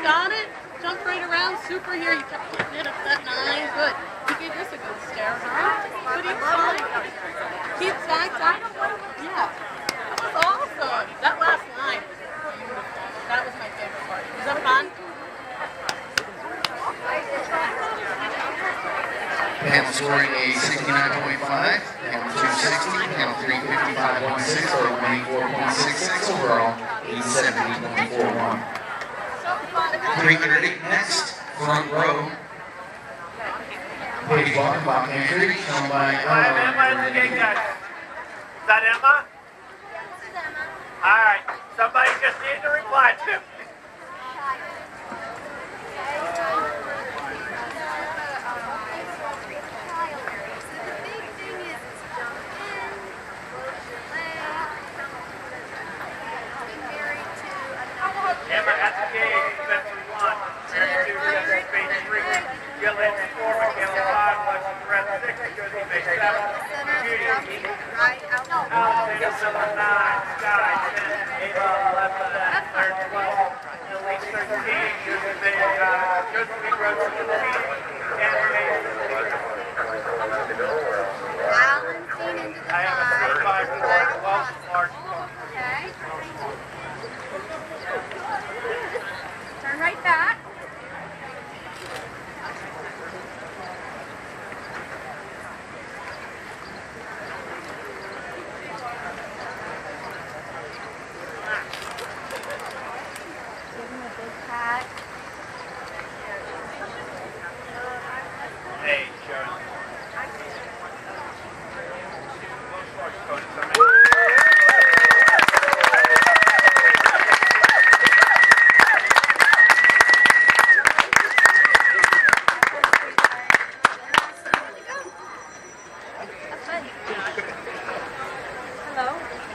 got it. Jumped right around. Super here. You kept getting it up that 9. Good. You gave this a good stare, huh? Good inside. Keep side. Yeah. That was awesome. That last line was beautiful. That was my favorite part. Was that fun? Panel scoring a 69.5, panel 260, panel 3 55.6, or 184.66, overall 870.41. 308 next, front row. Page 1, Bob Entry, shown by Emma. Is that Emma? Alright, somebody just needs to reply to. Emma at the gate, Spencer 1, Mary 2, Spencer Space 3, Jill in 4, Michaela 5, Lexi Brett 6, Josie Space 7, Judy, Allison, Priscilla 9, Sky 10, Ava 11, Claire 12, Elise 13, Josephine Rose 15, and Renee 16. I have a 35 for Wells March. Okay. Turn right back. Give him a big pat. Hey, Joe. Hello.